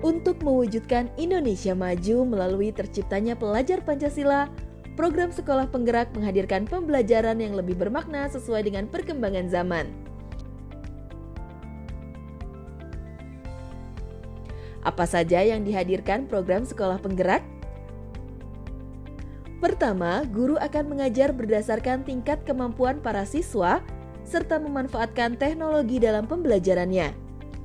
Untuk mewujudkan Indonesia maju melalui terciptanya pelajar Pancasila, program Sekolah Penggerak menghadirkan pembelajaran yang lebih bermakna sesuai dengan perkembangan zaman. Apa saja yang dihadirkan program Sekolah Penggerak? Pertama, guru akan mengajar berdasarkan tingkat kemampuan para siswa serta memanfaatkan teknologi dalam pembelajarannya.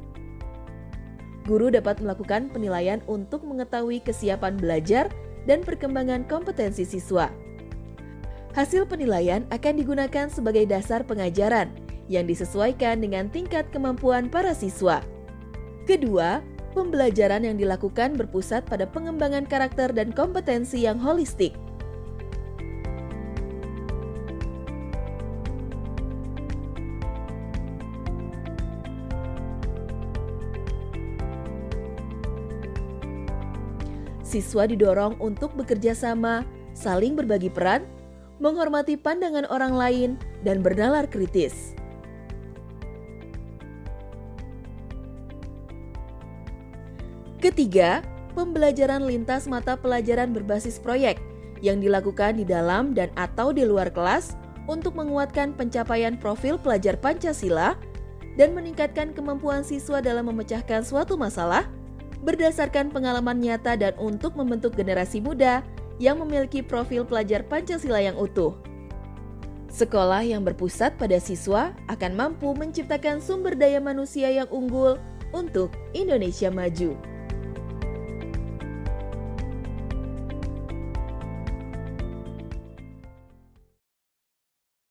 Guru dapat melakukan penilaian untuk mengetahui kesiapan belajar dan perkembangan kompetensi siswa. Hasil penilaian akan digunakan sebagai dasar pengajaran yang disesuaikan dengan tingkat kemampuan para siswa. Kedua, pembelajaran yang dilakukan berpusat pada pengembangan karakter dan kompetensi yang holistik. Siswa didorong untuk bekerja sama, saling berbagi peran, menghormati pandangan orang lain, dan bernalar kritis. Ketiga, pembelajaran lintas mata pelajaran berbasis proyek yang dilakukan di dalam dan atau di luar kelas untuk menguatkan pencapaian profil pelajar Pancasila dan meningkatkan kemampuan siswa dalam memecahkan suatu masalah berdasarkan pengalaman nyata dan untuk membentuk generasi muda yang memiliki profil pelajar Pancasila yang utuh. Sekolah yang berpusat pada siswa akan mampu menciptakan sumber daya manusia yang unggul untuk Indonesia maju.